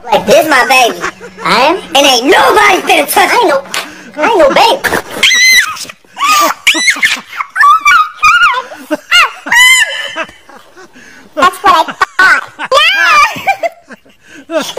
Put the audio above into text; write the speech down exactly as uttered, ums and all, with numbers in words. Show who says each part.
Speaker 1: Like this, my baby. I am, and ain't nobody finna touch. I ain't no, I ain't no baby. Oh my God! That's what I.